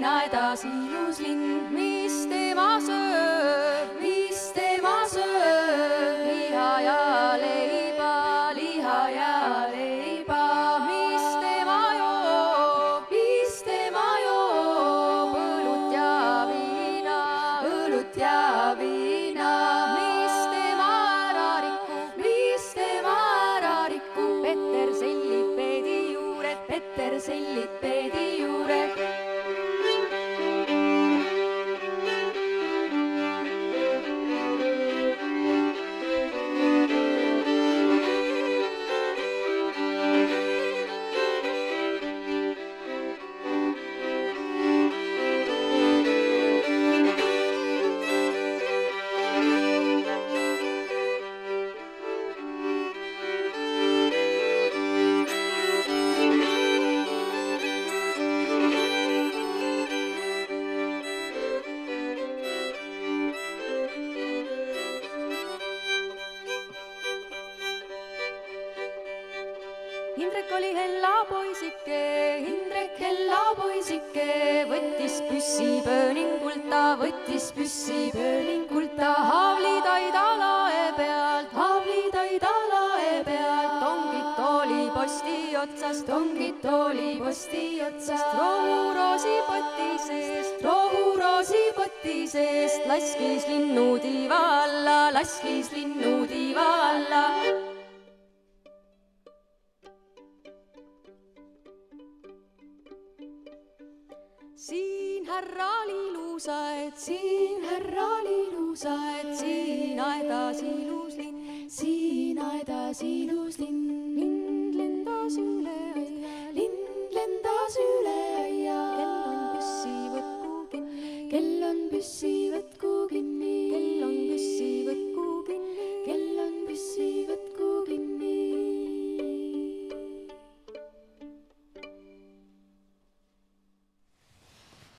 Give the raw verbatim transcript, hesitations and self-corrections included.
siin aedas ilus linn, mis tema sööb, mis tema sööb, liha ja leiba, liha ja leiba, mis tema joob, mis tema joob, õlut ja viina, õlut ja viina, mis tema ära rikub, mis tema ära rikub, Peter sellib peedi juured, Peter sellib peedi juured. Hindrek oli hella poisike, Hindrek hella poisike, võttis püssi pööningult, ta võttis püssi pööningult, ta haavlid aida lae pealt, haavlid aida lae pealt, tongid oli posti otsast, tongid oli posti otsast, rohuroosi poti seest, rohuroosi poti seest, laskis linnu tiiva alla, laskis linnu tiiva alla. Siin härral ilusaed, siin härral ilusaed, siin aedas ilus linn, siin aedas ilus linn, lind lendas üle aia, lind lendas üle aia, kell on püssi võtku kinni, kell on püssi võtku